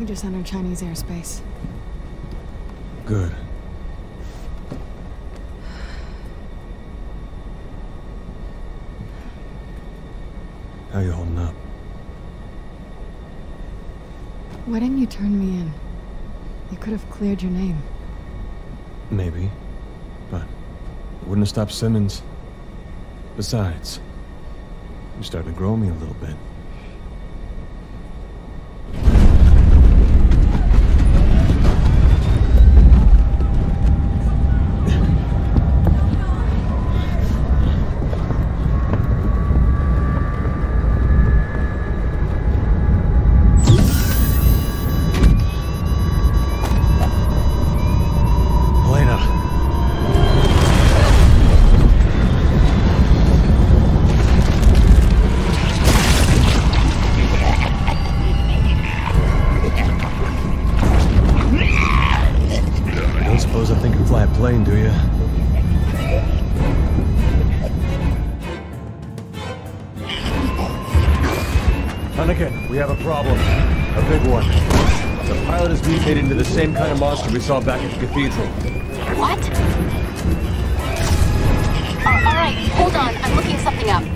We just entered Chinese airspace. Good. How you holding up? Why didn't you turn me in? You could have cleared your name. Maybe. But it wouldn't have stopped Simmons. Besides, you started to grow me a little bit. Plane, do you? Hunnigan, we have a problem. A big one. The pilot has mutated into the same kind of monster we saw back at the cathedral. What? Alright, hold on. I'm looking something up.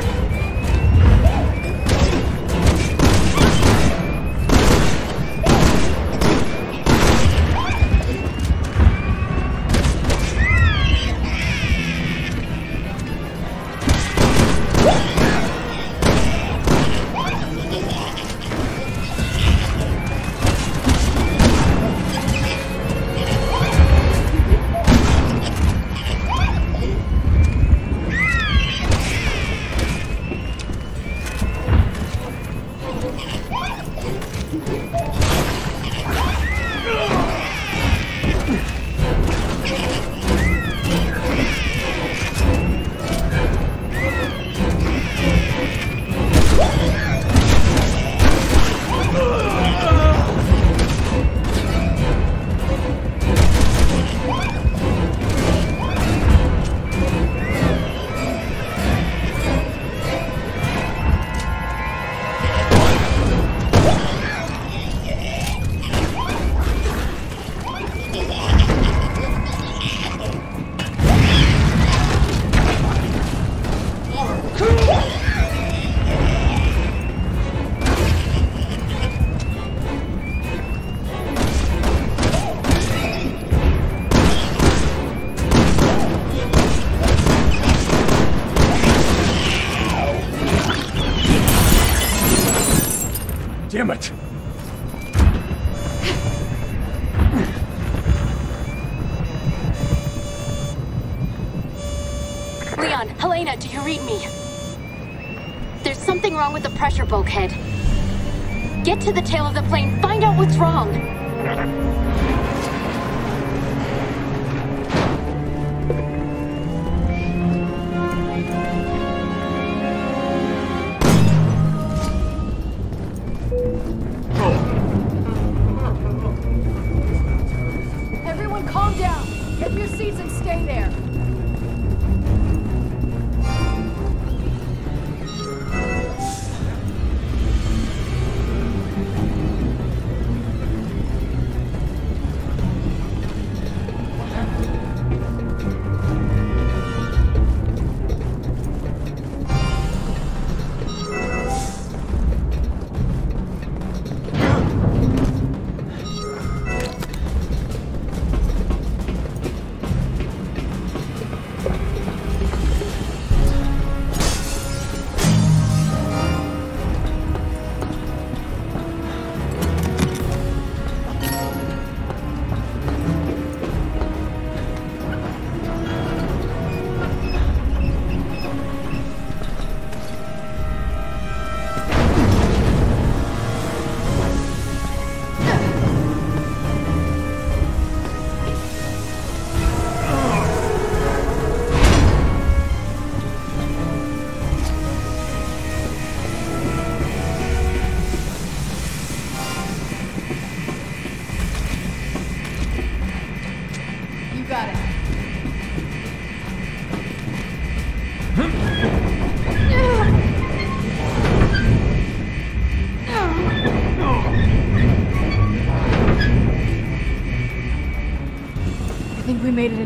Damn it! Leon, Helena, do you read me? There's something wrong with the pressure bulkhead. Get to the tail of the plane, find out what's wrong! Everyone calm down! Get in your seats and stay there!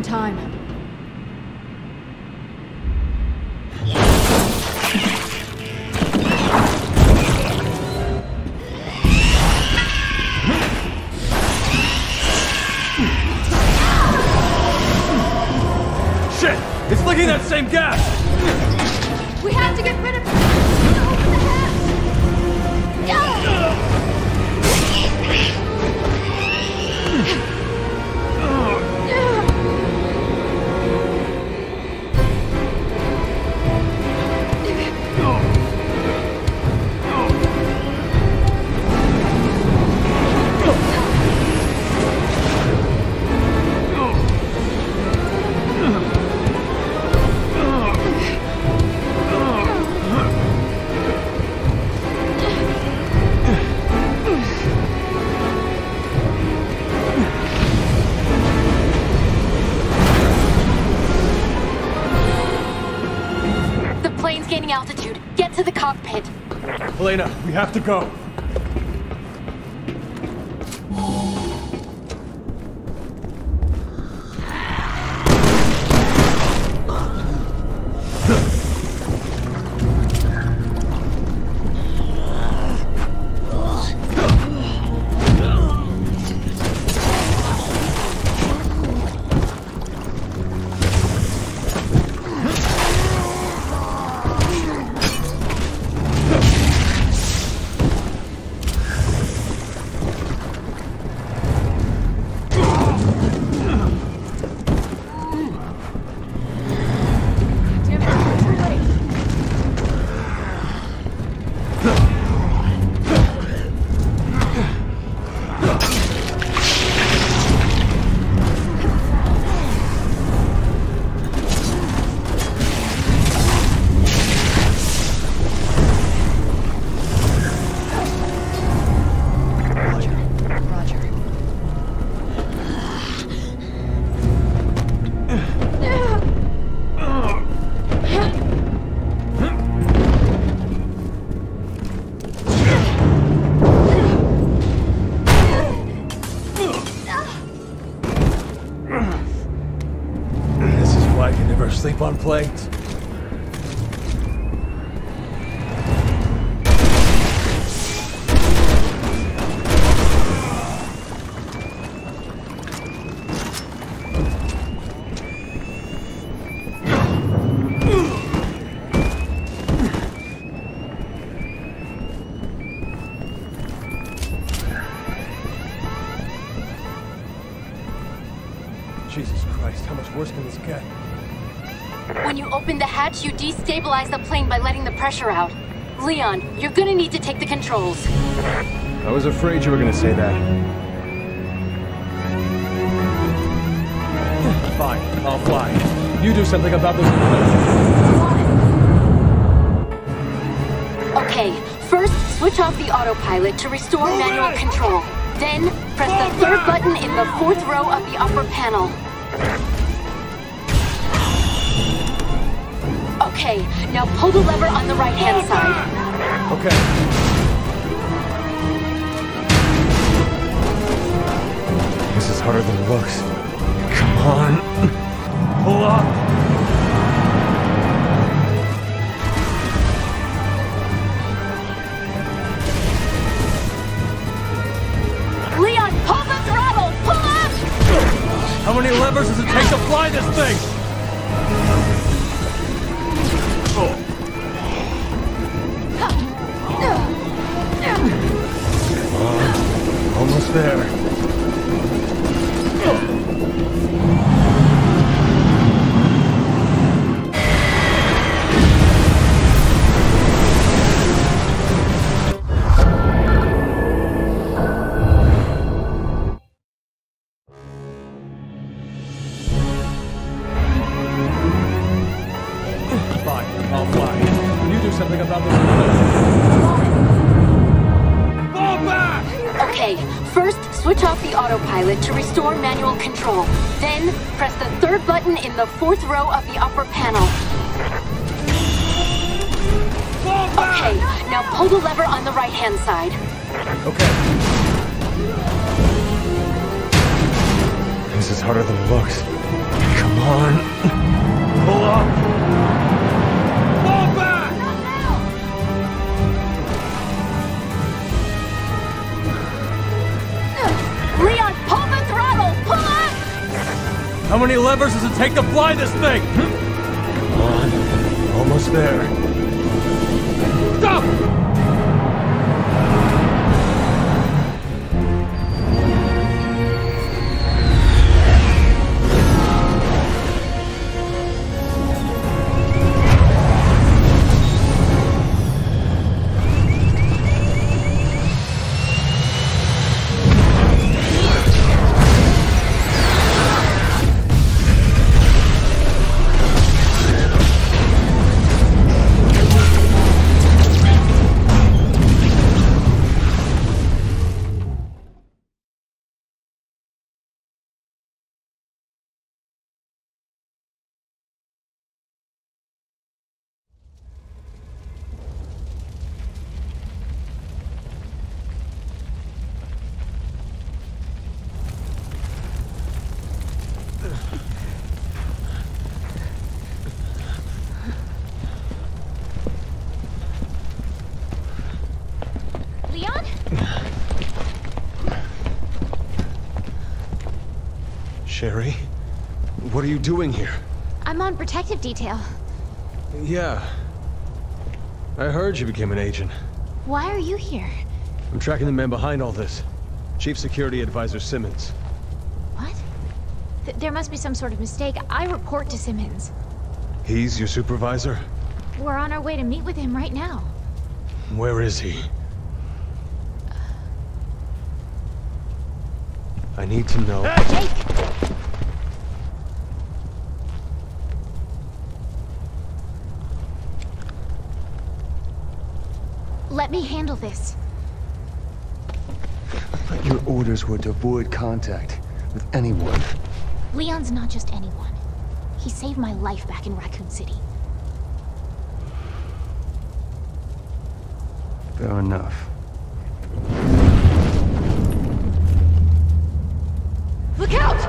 time. Shit! It's leaking that same gas! We have to get rid of it! Open the hatch! Gaining altitude. Get to the cockpit. Helena, we have to go. Sleep on planes. Jesus Christ, how much worse can this get? When you open the hatch, you destabilize the plane by letting the pressure out. Leon, you're gonna need to take the controls. I was afraid you were gonna say that. Fine, I'll fly. You do something about this. Okay, first switch off the autopilot to restore manual control. Then, press the third button in the fourth row of the upper panel. Okay, now pull the lever on the right-hand side. Okay. This is harder than it looks. Come on. Pull up. Leon, pull the throttle! Pull up! How many levers does it take to fly this thing? Almost there. Fine, I'll fly. You do something about this. Fall back! Okay, first switch off the autopilot to restore manual control. Then, press the third button in the fourth row of the upper panel. Fall back! Okay, now pull the lever on the right-hand side. Okay. This is harder than it looks. Come on. Pull up. Fall back! Leon, pull the throttle! Pull up! How many levers does it take to fly this thing? Come on. Almost there. Stop! Leon? Sherry? What are you doing here? I'm on protective detail. Yeah. I heard you became an agent. Why are you here? I'm tracking the man behind all this. Chief Security Advisor Simmons. What? There must be some sort of mistake. I report to Simmons. He's your supervisor? We're on our way to meet with him right now. Where is he? I need to know. Jake! Let me handle this. Your orders were to avoid contact with anyone. Leon's not just anyone. He saved my life back in Raccoon City. Fair enough. Look out!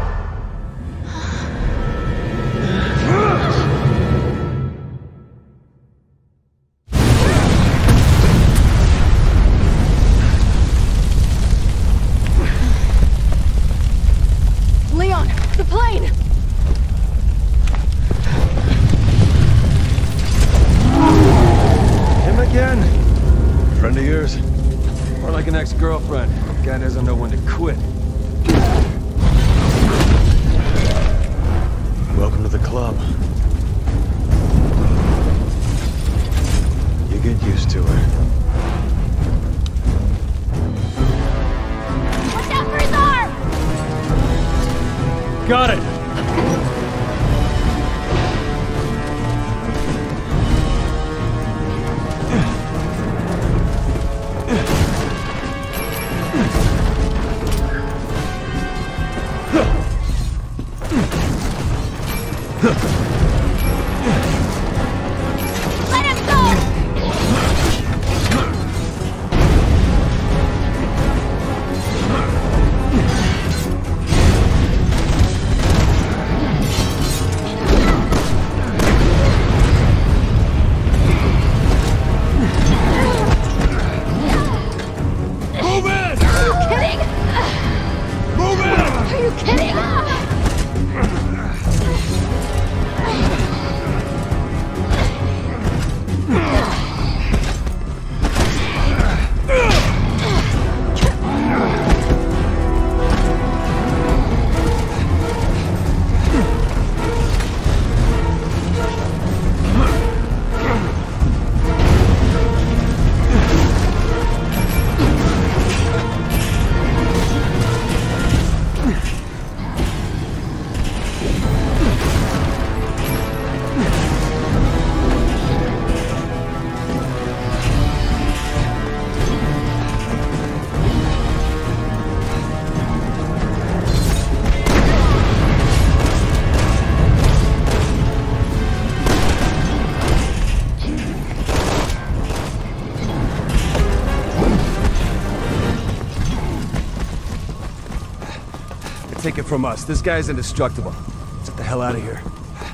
Leon, the plane! Him again? Friend of yours? More like an ex-girlfriend. Guy doesn't know when to quit. Welcome to the club. You get used to her. Watch out for his arm! Got it! Let him go! Move in! Kidding? Move in! Are you kidding? Take it from us. This guy's indestructible. What the hell? hell out of here.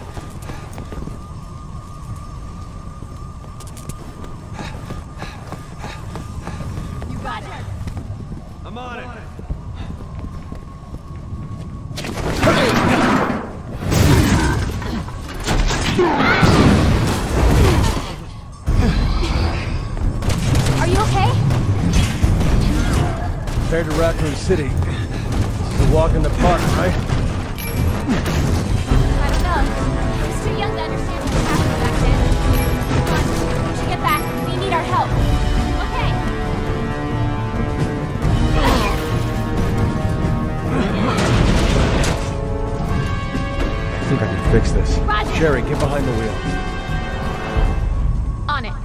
You got it. I'm on it. Are you okay? Compared to Raccoon City, it's a walk in the park, right? I don't know. I was too young to understand what was happening back then. Come on, we should get back. We need our help. Okay. I think I can fix this. Roger. Sherry, get behind the wheel. On it.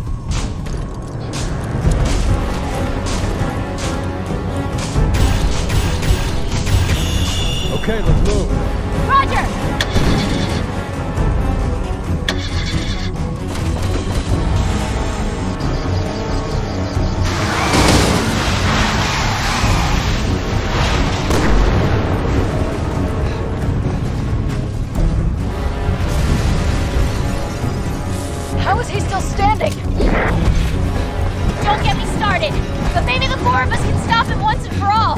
Okay, let's move. Roger! How is he still standing? Don't get me started. But maybe the four of us can stop him once and for all.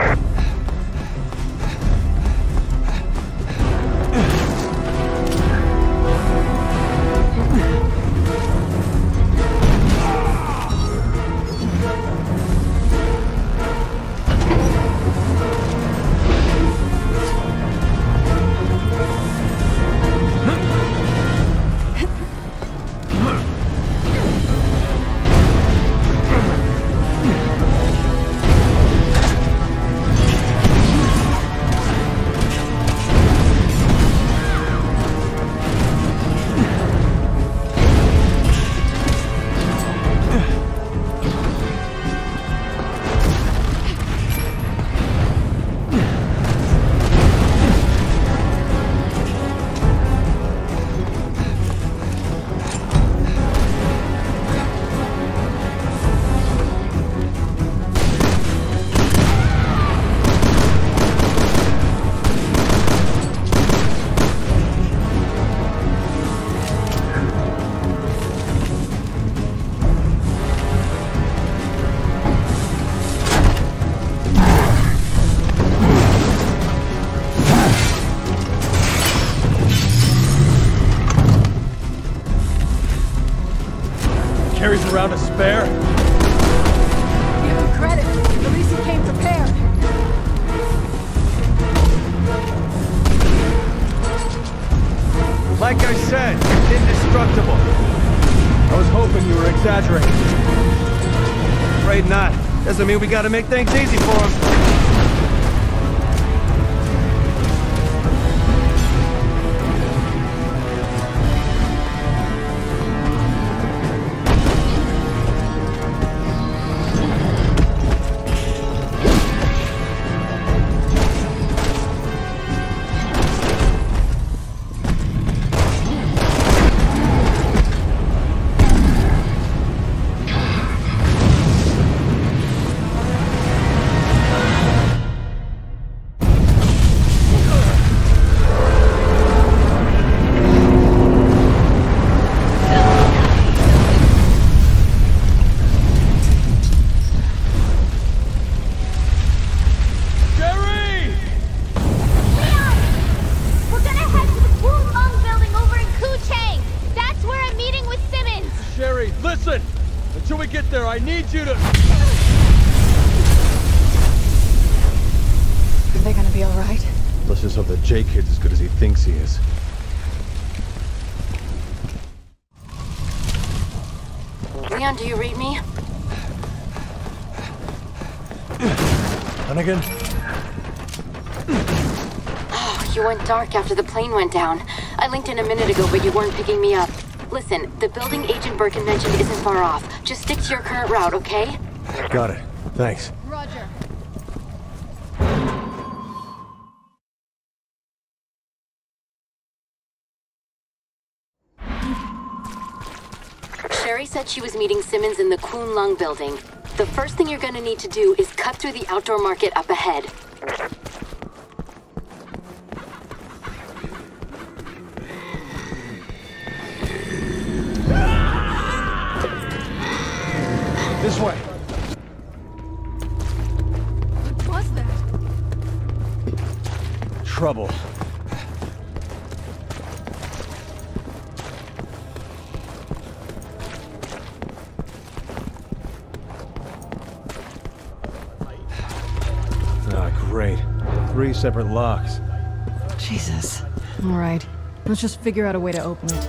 Carries around a spare? Give him credit. At least he came prepared. Like I said, indestructible. I was hoping you were exaggerating. Afraid not. Doesn't mean we gotta make things easy for him. Listen! Until we get there, I need you to... Are they gonna be alright? Let's just hope that J-Kid's as good as he thinks he is. Leon, do you read me? Hunnigan? Oh, you went dark after the plane went down. I linked in a minute ago, but you weren't picking me up. Listen, the building Agent Birkin mentioned isn't far off. Just stick to your current route, okay? Got it. Thanks. Roger. Sherry said she was meeting Simmons in the Kun Lung building. The first thing you're gonna need to do is cut through the outdoor market up ahead. This way. What was that? Trouble. Ah, great. 3 separate locks. Jesus. All right. Let's just figure out a way to open it.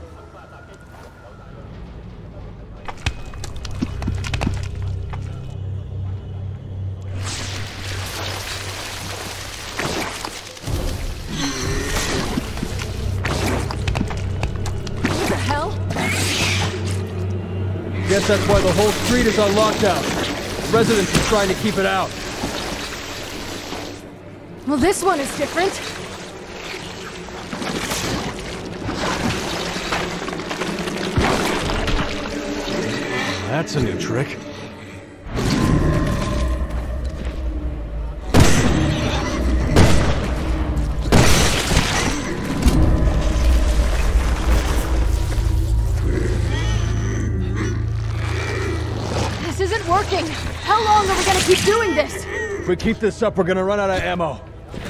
What the hell? Guess that's why the whole street is on lockdown. Residents are trying to keep it out. Well, this one is different. That's a new trick. This isn't working. How long are we gonna keep doing this? If we keep this up, we're gonna run out of ammo.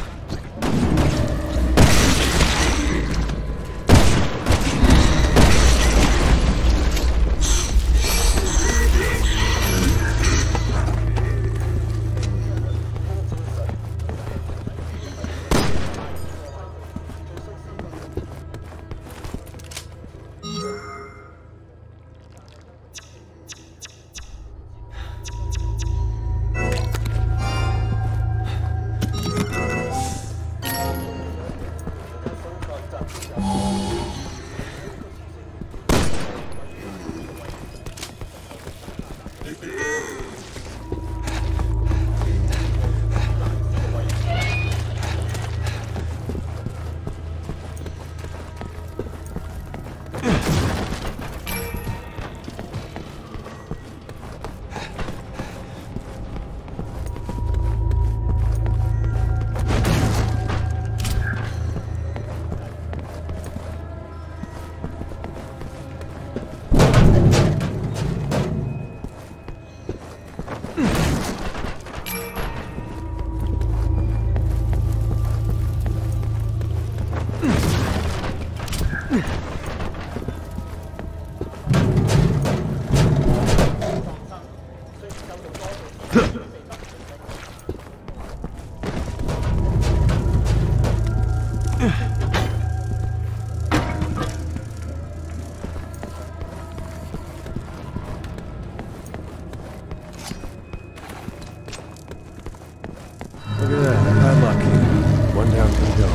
Look at that, a padlock key. One down to go.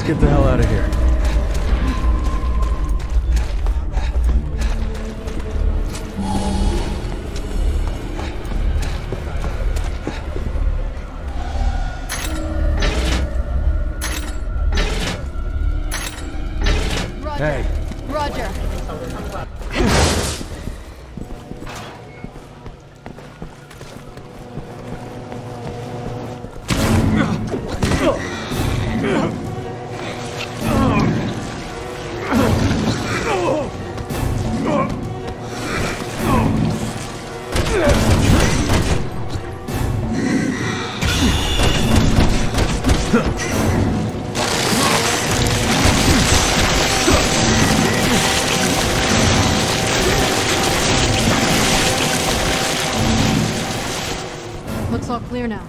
get the hell out of here. Roger. Hey. Roger. Looks all clear now.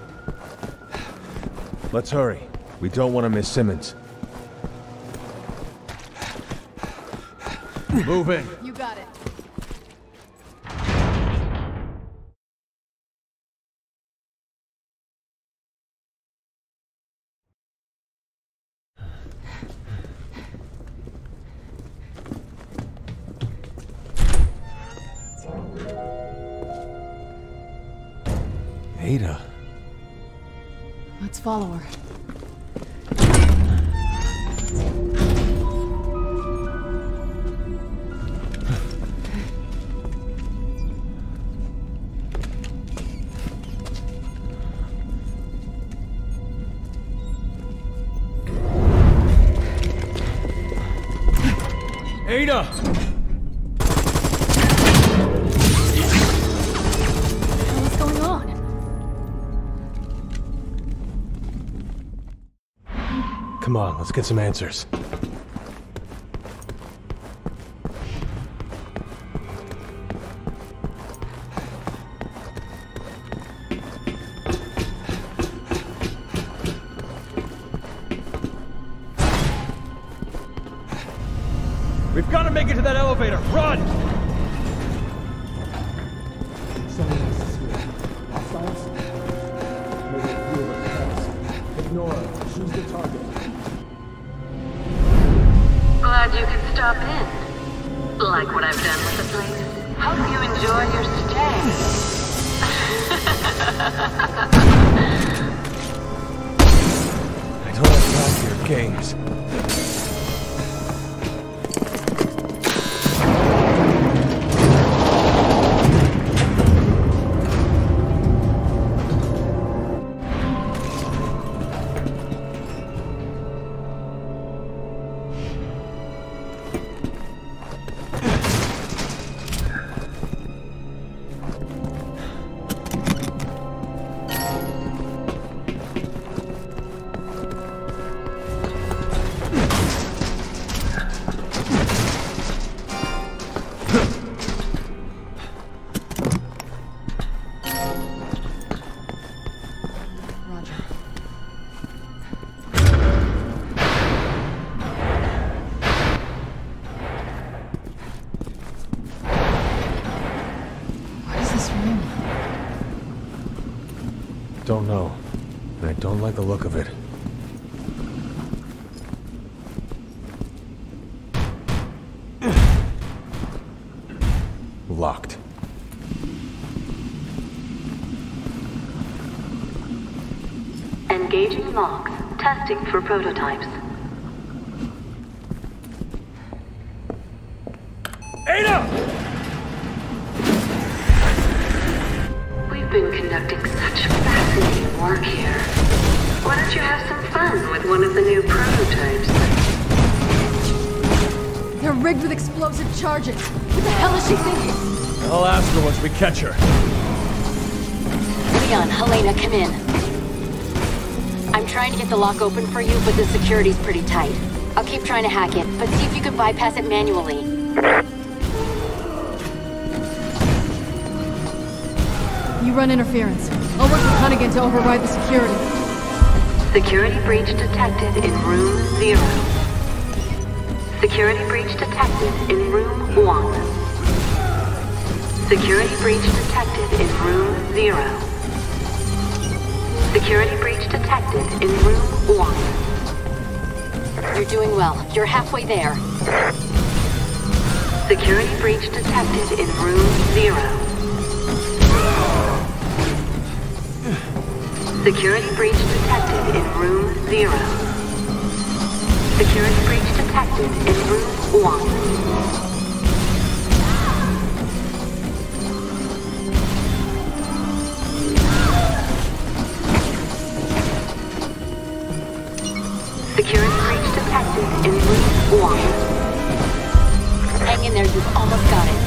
Let's hurry. We don't want to miss Simmons. Move in. You got it. Ada. Let's follow her. Ada! What's going on? Come on, let's get some answers. We've got to make it to that elevator! Run! Someone else is here. Hostiles? Maybe a few of us fast. Ignore her. She's the target. Glad you could stop in. Like what I've done with the place. Hope you enjoy your stay. I don't have time for your games. Don't know. And I don't like the look of it. Locked. Engaging logs. Testing for prototypes. Ada! We've been conducting such fascinating work here. Why don't you have some fun with one of the new prototypes? They're rigged with explosive charges. What the hell is she thinking? I'll ask her once we catch her. Leon, Helena, come in. I'm trying to get the lock open for you, but the security's pretty tight. I'll keep trying to hack it, but see if you can bypass it manually. You run interference. I'll work with Hunnigan to override the security. Security breach detected in room 0. Security breach detected in room 1. Security breach detected in room 0. Security breach detected in room 1. You're doing well. You're halfway there. Security breach detected in room 0. Security breach detected in room 0. Security breach detected in room 1. Security breach detected in room 1. Hang in there, you've almost got it.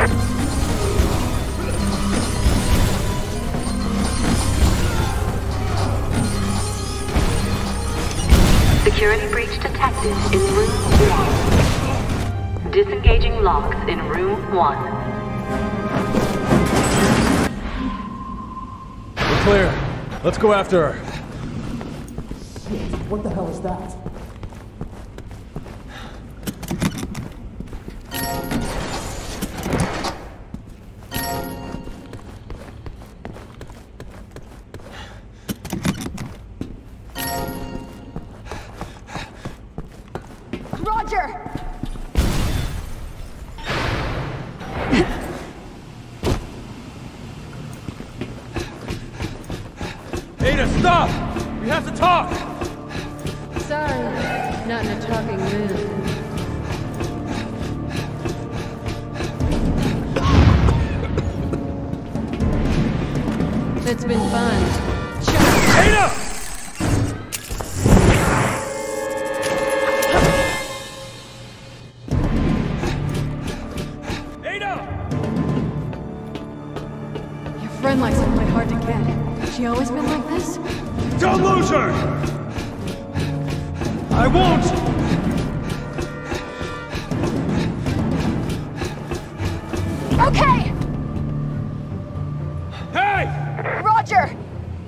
Security breach detected in room 1. Disengaging locks in room 1. We're clear. Let's go after her. What the hell is that? Roger! Ada, stop! We have to talk! Sorry, not in a talking mood. It's been fun. Ada! Your friend likes to play hard to get. She always been like this? Don't lose her! I won't! Okay! Hey! Roger!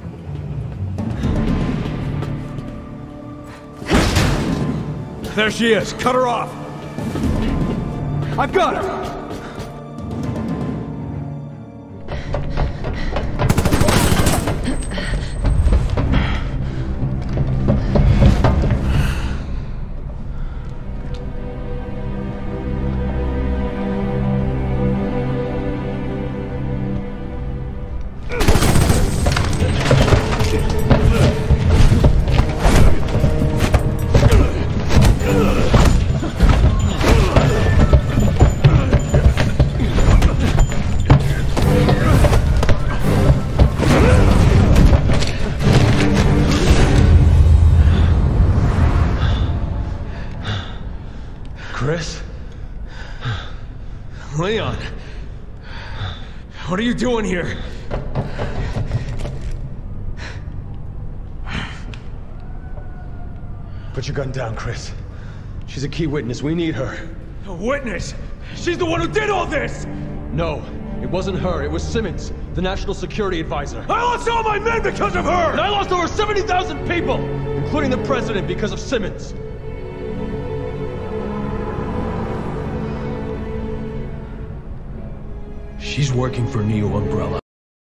There she is. Cut her off. I've got her! Chris? Leon? What are you doing here? Put your gun down, Chris. She's a key witness. We need her. A witness? She's the one who did all this! No, it wasn't her. It was Simmons, the National Security Advisor. I lost all my men because of her! And I lost over 70,000 people, including the president, because of Simmons. She's working for Neo Umbrella.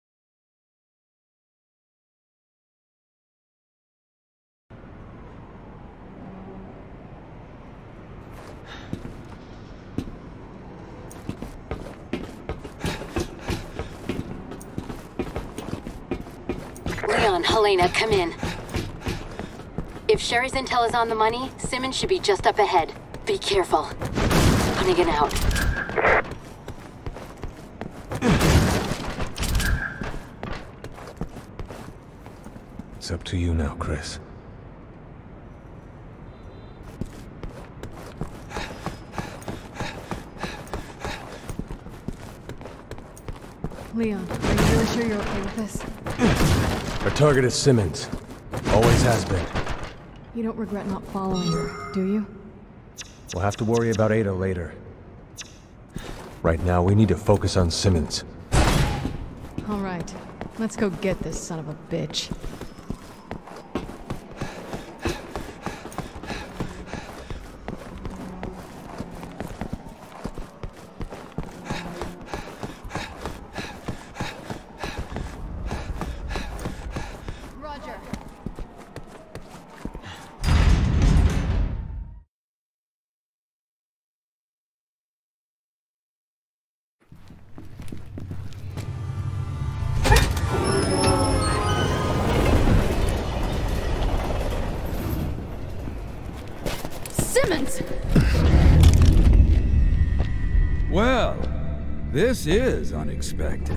Leon, Helena, come in. If Sherry's intel is on the money, Simmons should be just up ahead. Be careful. Hunnigan out. It's up to you now, Chris. Leon, are you really sure you're okay with this? Our target is Simmons. Always has been. You don't regret not following her, do you? We'll have to worry about Ada later. Right now, we need to focus on Simmons. All right. Let's go get this son of a bitch. Simmons! Well, this is unexpected.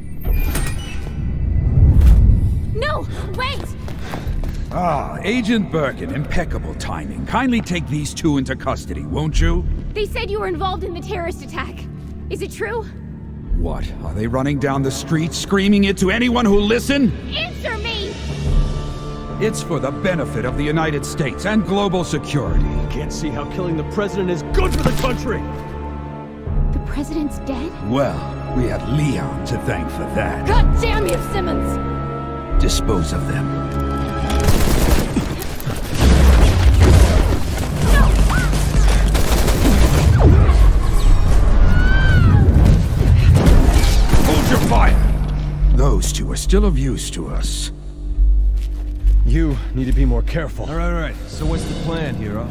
No! Wait! Ah, Agent Birkin, impeccable timing. Kindly take these two into custody, won't you? They said you were involved in the terrorist attack. Is it true? What? Are they running down the street screaming it to anyone who'll listen? Answer me! It's for the benefit of the United States and global security. Can't see how killing the president is good for the country! The president's dead? Well, we have Leon to thank for that. God damn you, Simmons! Dispose of them. Hold your fire! Those two are still of use to us. You need to be more careful. All right. So what's the plan, hero?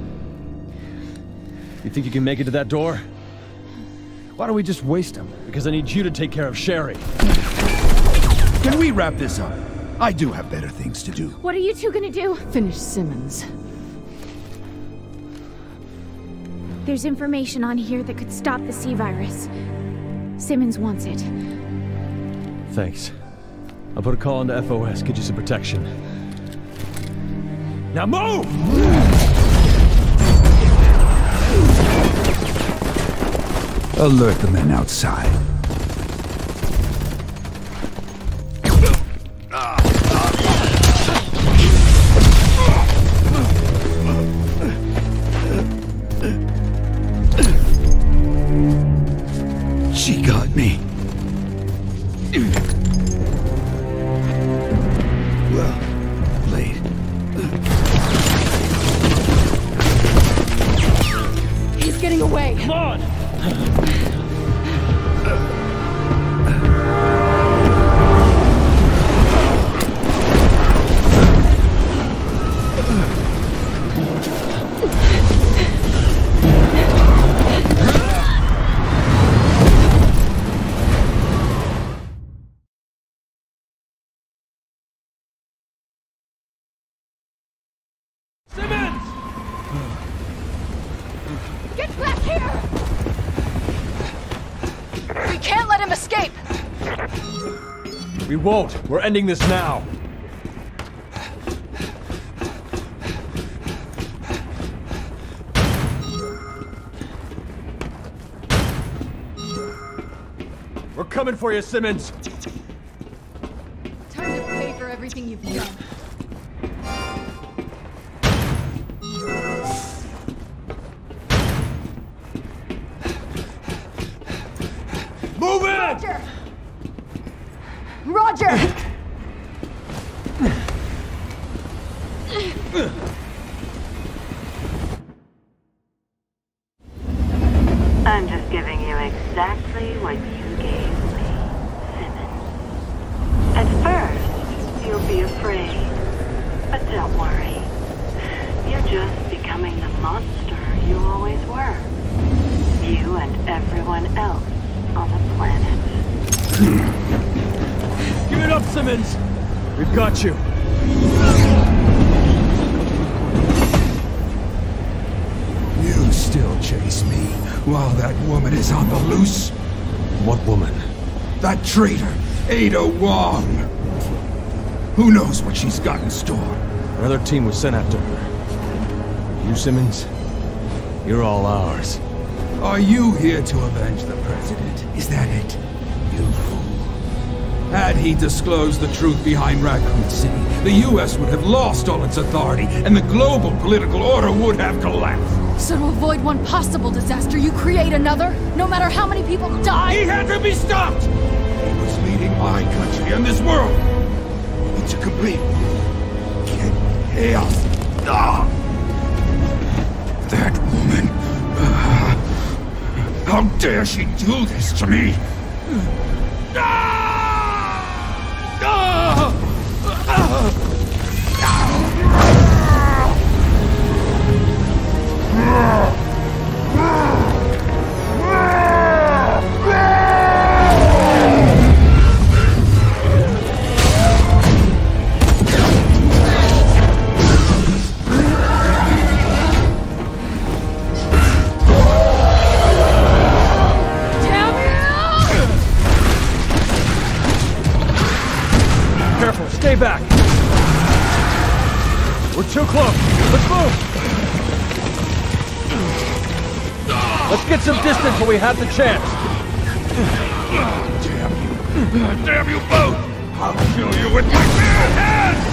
You think you can make it to that door? Why don't we just waste him? Because I need you to take care of Sherry. Can we wrap this up? I do have better things to do. What are you two gonna do? Finish Simmons. There's information on here that could stop the C-virus. Simmons wants it. Thanks. I'll put a call into FOS, get you some protection. Now move! Alert the men outside. She got me. Well played. He's getting away! Come on! Get back here! We can't let him escape! We won't. We're ending this now. We're coming for you, Simmons! Time to pay for everything you've done. Move it! Roger! Roger! I'm just giving you exactly what you gave me, Simmons. At first, you'll be afraid. But don't worry. You're just becoming the monster you always were. You and everyone else on the planet. Give it up, Simmons! We've got you. You still chase me while that woman is on the loose? What woman? That traitor, Ada Wong. Who knows what she's got in store? Another team was sent after her. You, Simmons, you're all ours. Are you here to avenge the president? Is that it? You fool. Had he disclosed the truth behind Raccoon City, the U.S. would have lost all its authority, and the global political order would have collapsed. So to avoid one possible disaster, you create another? No matter how many people die? He had to be stopped! He was leading my country and this world into complete chaos. Ah! That woman... how dare she do this to me? Stay back! We're too close! Let's move! Let's get some distance when we have the chance! Damn you! Damn you both! I'll kill you with my bare hands!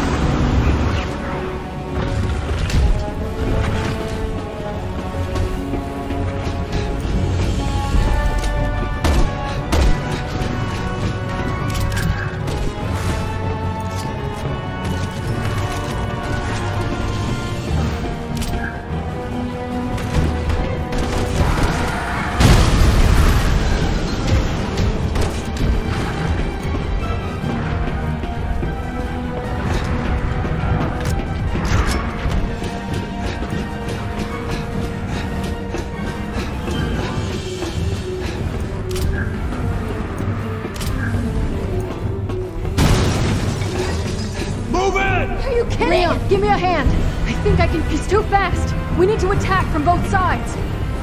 Leon, give me a hand! I think I can... He's too fast! We need to attack from both sides!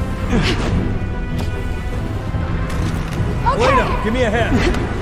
Okay! Elena, give me a hand!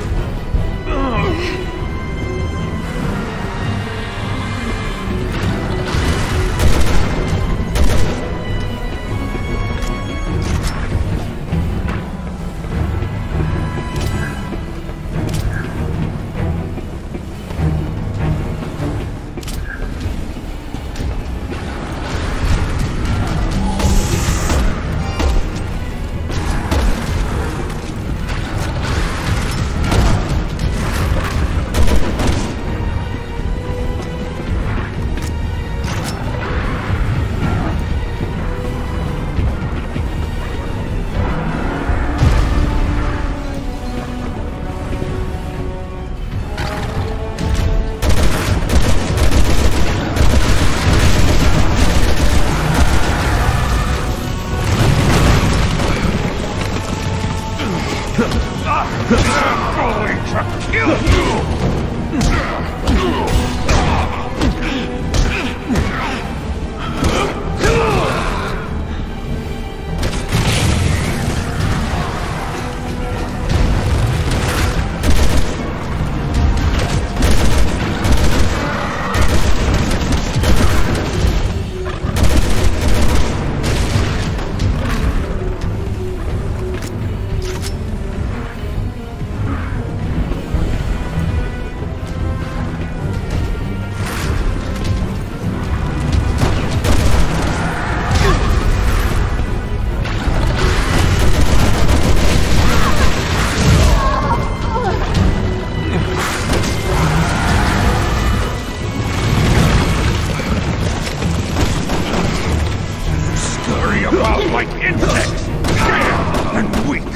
Like insects! Dead and weak!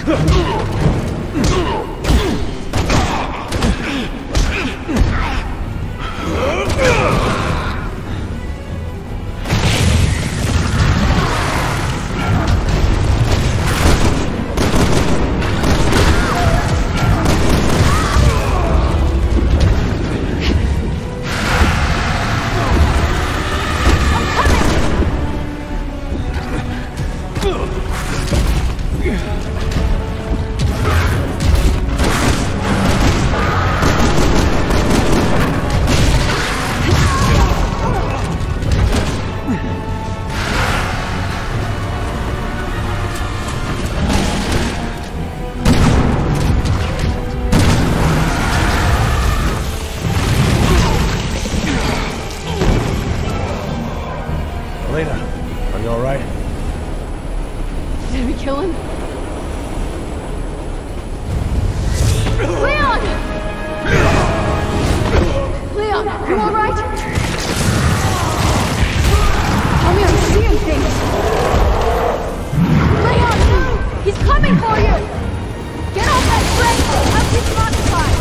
Are you alright? Did we kill him? Leon! Leon, you alright? Tell me I'm seeing things! Leon! He's coming for you! Get off that train! I'll keep him occupied!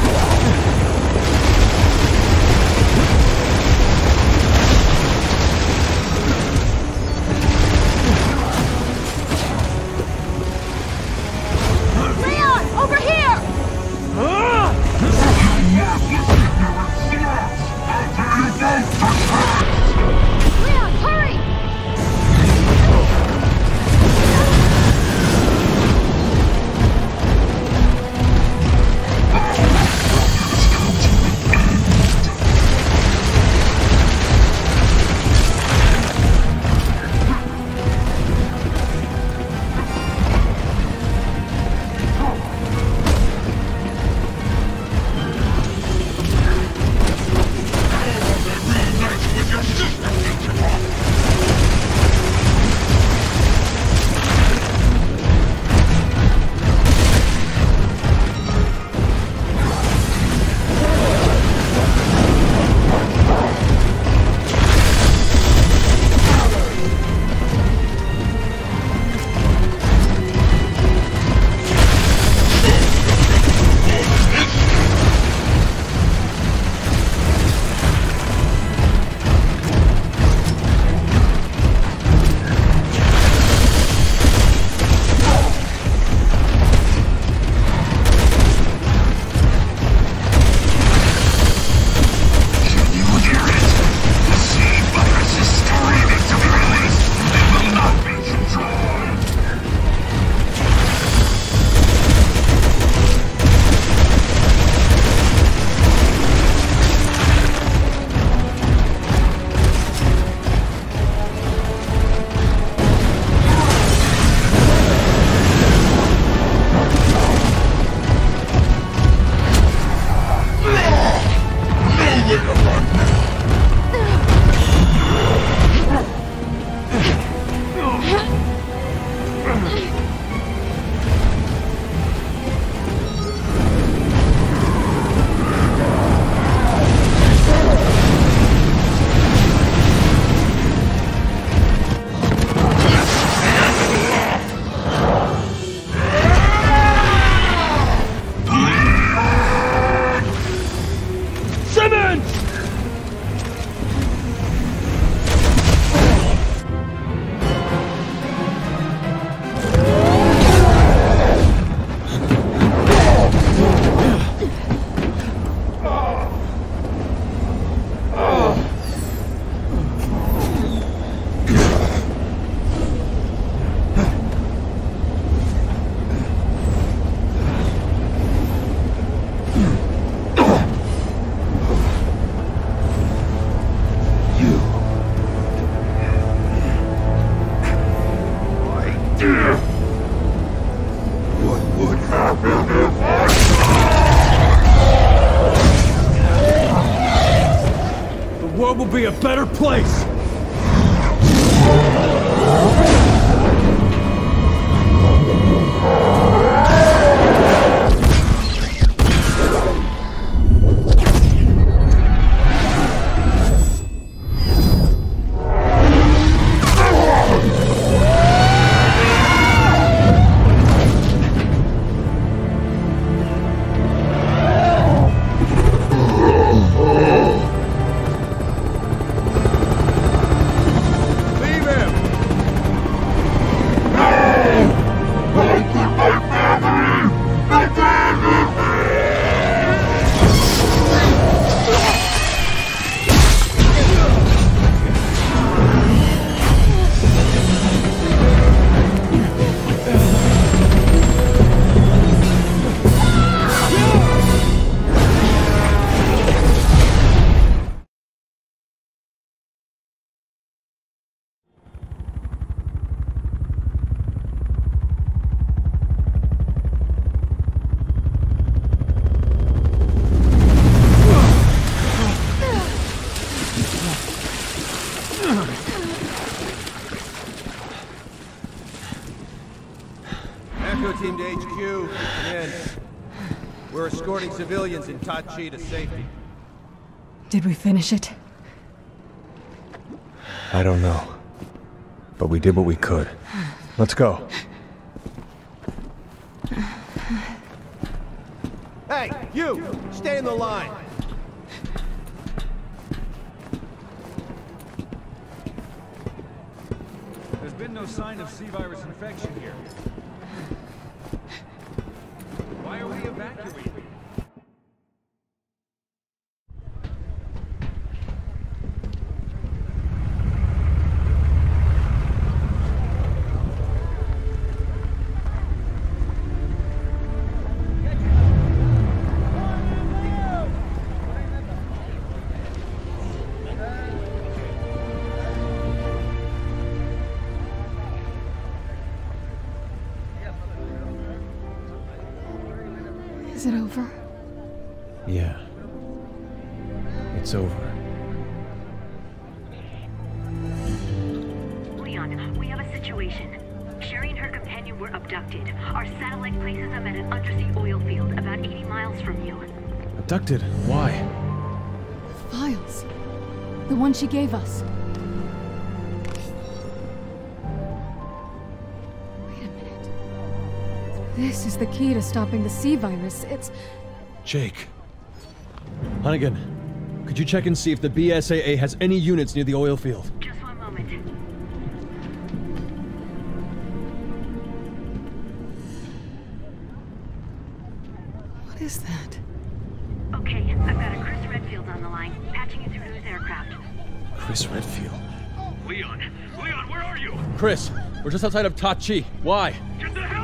Over here! Leon, hurry! The world will be a better place! Echo team to HQ. Come in. We're escorting civilians in Tachi to safety. Did we finish it? I don't know. But we did what we could. Let's go. Hey, you! Stay in the line! There's been no sign of C-virus infection here. Why are we evacuating? Is it over? Yeah. It's over. Leon, we have a situation. Sherry and her companion were abducted. Our satellite places them at an undersea oil field about 80 miles from you. Abducted? Why? Files. The one she gave us. Wait a minute. This is the key to stopping the C-virus. It's... Jake. Hunnigan, could you check and see if the BSAA has any units near the oil field? Just one moment. What is that? Okay, I've got a Chris Redfield on the line, patching you through to his aircraft. Chris Leon, where are you? Chris, we're just outside of Tachi. Why? Get the hell